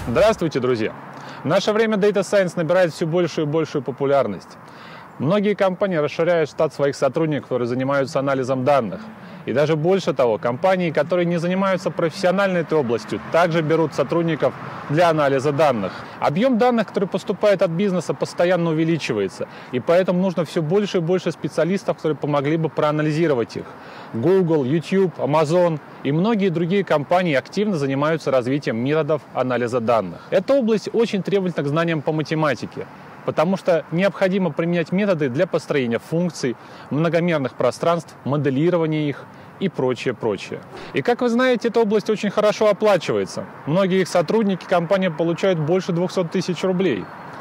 Здравствуйте, друзья! В наше время Data Science набирает все большую и большую популярность. Многие компании расширяют штат своих сотрудников, которые занимаются анализом данных. И даже больше того, компании, которые не занимаются профессиональной этой областью, также берут сотрудников для анализа данных. Объем данных, который поступает от бизнеса, постоянно увеличивается. И поэтому нужно все больше и больше специалистов, которые помогли бы проанализировать их. Google, YouTube, Amazon и многие другие компании активно занимаются развитием методов анализа данных. Эта область очень требовательна к знаниям по математике, потому что необходимо применять методы для построения функций, многомерных пространств, моделирования их и прочее. И как вы знаете, эта область очень хорошо оплачивается. Многие их сотрудники компании получают больше 200 тысяч рублей.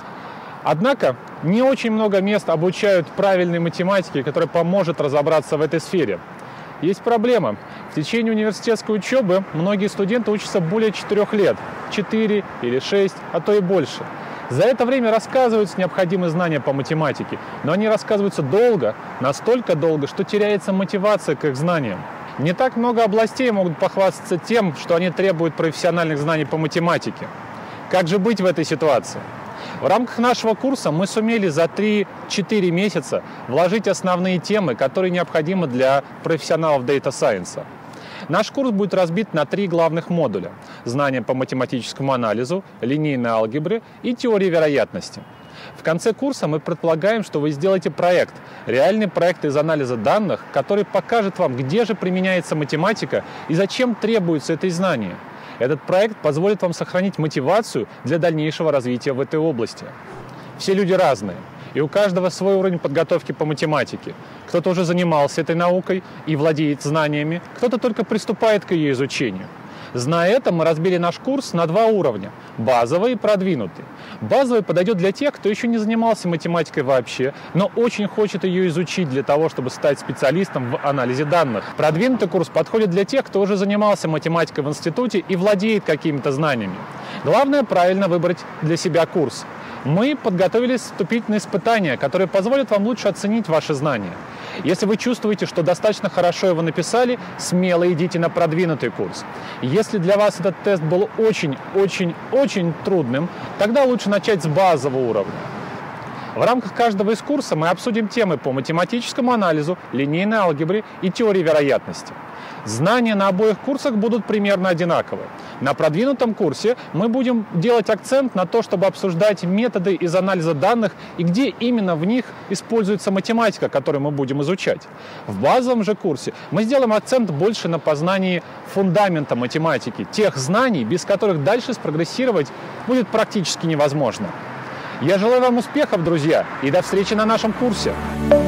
Однако не очень много мест обучают правильной математике, которая поможет разобраться в этой сфере. Есть проблема. В течение университетской учебы многие студенты учатся более 4 лет, 4 или 6, а то и больше. За это время рассказываются необходимые знания по математике, но они рассказываются долго, настолько долго, что теряется мотивация к их знаниям. Не так много областей могут похвастаться тем, что они требуют профессиональных знаний по математике. Как же быть в этой ситуации? В рамках нашего курса мы сумели за 3-4 месяца вложить основные темы, которые необходимы для профессионалов Data Science. Наш курс будет разбит на 3 главных модуля: знания по математическому анализу, линейной алгебре и теории вероятности. В конце курса мы предполагаем, что вы сделаете проект, реальный проект из анализа данных, который покажет вам, где же применяется математика и зачем требуются эти знания. Этот проект позволит вам сохранить мотивацию для дальнейшего развития в этой области. Все люди разные, и у каждого свой уровень подготовки по математике. Кто-то уже занимался этой наукой и владеет знаниями, кто-то только приступает к ее изучению. Зная это, мы разбили наш курс на 2 уровня – базовый и продвинутый. Базовый подойдет для тех, кто еще не занимался математикой вообще, но очень хочет ее изучить для того, чтобы стать специалистом в анализе данных. Продвинутый курс подходит для тех, кто уже занимался математикой в институте и владеет какими-то знаниями. Главное – правильно выбрать для себя курс. Мы подготовили вступительные испытания, которые позволят вам лучше оценить ваши знания. Если вы чувствуете, что достаточно хорошо его написали, смело идите на продвинутый курс. Если для вас этот тест был очень трудным, тогда лучше начать с базового уровня. В рамках каждого из курса мы обсудим темы по математическому анализу, линейной алгебре и теории вероятности. Знания на обоих курсах будут примерно одинаковые. На продвинутом курсе мы будем делать акцент на то, чтобы обсуждать методы из анализа данных и где именно в них используется математика, которую мы будем изучать. В базовом же курсе мы сделаем акцент больше на познании фундамента математики, тех знаний, без которых дальше спрогрессировать будет практически невозможно. Я желаю вам успехов, друзья, и до встречи на нашем курсе!